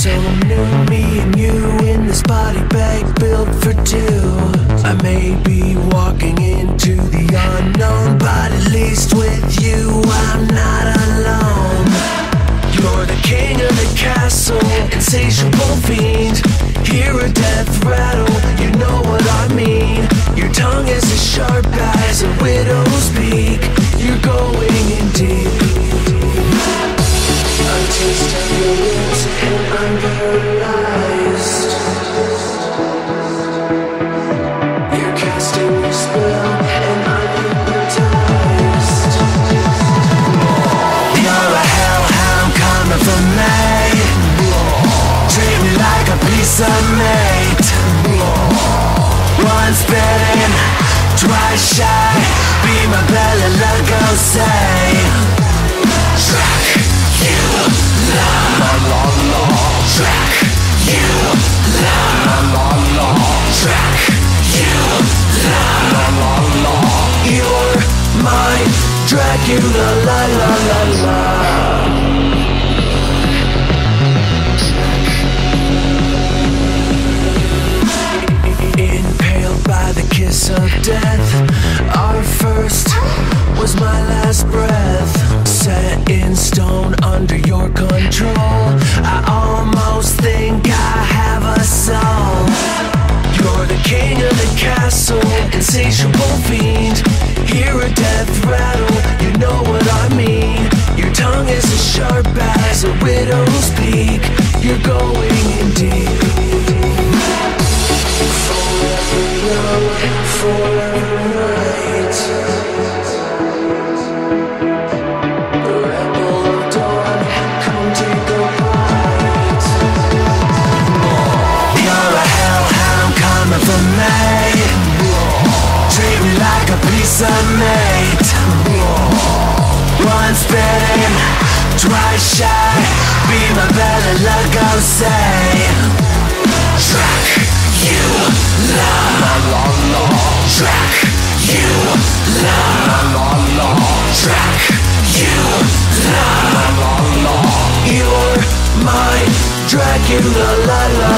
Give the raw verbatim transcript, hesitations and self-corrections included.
So new, me and you in this body bag built for two. I may be walking into the unknown, but at least with you I'm not alone. You're the king of the castle, insatiable fiend. Hear a death rattle, you know what I mean. Your tongue is as sharp as a widow's beak. You're going in deep. I taste of your lips and I'm paralyzed. You're casting your spell and I'm hypnotized. You're a hellhound coming for me. Treat me like a piece of meat. Once bitten, twice shy. Be my belly, let go say. Track you love, la la la. Track you love, la la la. Track you love, la la la. You're my Dracula, la la la la. Impaled by the kiss of death. Our first was my last breath. Set in stone under your control. I almost think I have a soul. You're the king of the castle, insatiable fiend. Hear a death rattle, you know what I mean. Your tongue is as sharp as a widow's beak. You're going in deep. Forever young, forever right. The rebel of dawn, come take a bite. You're a hellhound coming for me. Treat me like a piece of meat. Once bitten, twice shy. Be my belly, let go say. Track you love, la la la. Track you love, la la la. Track you love, la la la. You're my Dracula, la la